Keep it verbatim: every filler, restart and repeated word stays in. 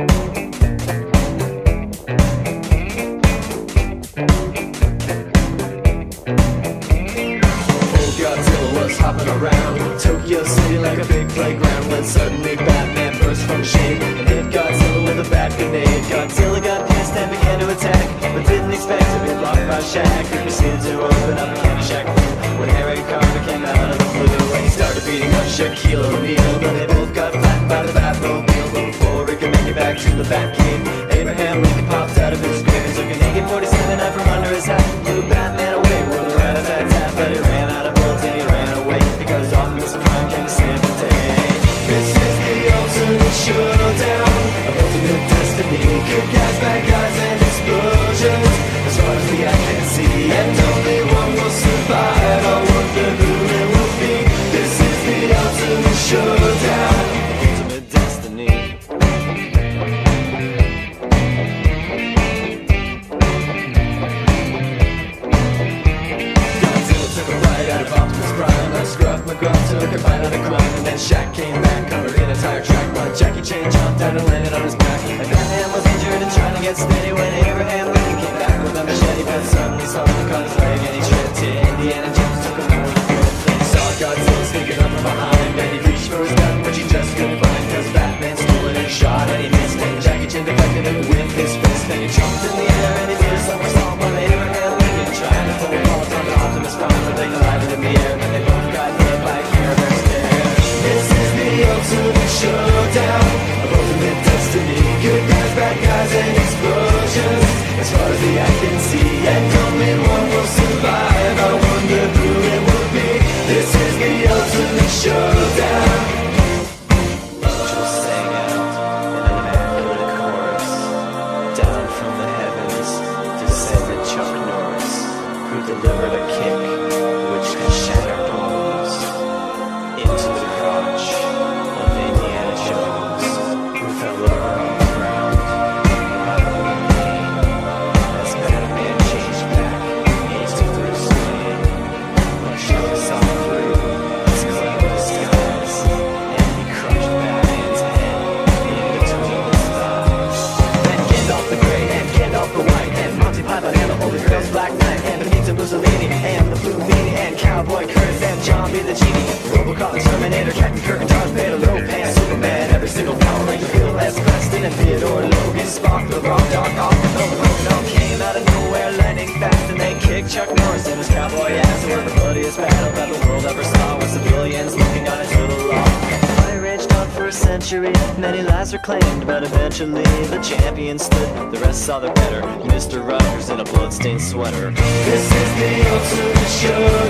Hopping around Tokyo City like a big playground, when suddenly Batman burst from shame and hit Godzilla with a bat grenade. Godzilla got pissed and began to attack, but didn't expect to be blocked by Shaq, who proceeded to open up a can of Shaq Fu when Harry Carter came out of the blue. When he started beating up Shaquille O'Neal, then they both got flattened by the Batmobile. But before he could make it back to the Batcave, Abraham Lincoln popped out of his grave and took an A K forty-seven knife from under his hat, blew Batman away with a rat-a-tat-tat. But he ran out of bullets and he ran away, because Optimus Prime came to save the day. This is the ultimate showdown of ultimate destiny. Good guys, bad guys, and explosions, as far as the eye can see. And only one will survive, I wonder who it will be. This is the ultimate showdown, ultimate destiny. Godzilla took a bite out of Optimus Prime, like Scruff McGruff took a bite out of crime, and then Shaq came back covered in a tire track. But Jackie Chan jumped down and landed on his back, and Batman was injured and trying to get steady when Abraham Lincoln came back with a machete. But suddenly something caught his leg and he tripped. Indiana Jones took him over the cliff. Then he saw Godzilla sneaking up from behind, and he reached for his gun, which he just couldn't find, because Batman stole it and shot and he missed. And Jackie Chan deflected him with his fist, and he jumped in the air and he did a somersault while Abraham Lincoln tried to pull a ball from Optimus Prime, but they collided in the air and they both got hit by a Care Bear stare. This is the ultimate showdown of ultimate destiny. Good guys, bad guys, and explosions, as far as the eye can see. And only one will survive, I wonder who it will be. This is the ultimate showdown. Angels sang out in an immaculate chorus. Down from the heavens descended Chuck Norris, who delivered a kick which could shatter bones into the crotch of Indiana Jones, who fell over on the ground, writhing in pain, as Batman changed back into Bruce Wayne, shook himself free, his cloud disguise, and he crushed Batman's head in between his thighs. Then Gandalf the Grey and Gandalf the White, and Monty Python and the Holy Grail's Black Knight, and Benito Mussolini and the Blue Meanie, and Cowboy Curtis and John B. the Genie, Robocop, Terminator, Captain Kirk and Darth Vader, Lopan, Superman, every single Power Ranger, Bill S. Preston and Theodore Logan, Spock, the Rock, Doc Ock, and Hulk Hogan all came out of nowhere, lightning fast, and they kicked Chuck Norris in his cowboy ass. It was the bloodiest battle that the world ever saw, with civilians looking on into the law. Fight raged on for a century, many lives were claimed, but eventually the champion stood. The rest saw the better, Mister Rogers in a bloodstained sweater. This is the ultimate show.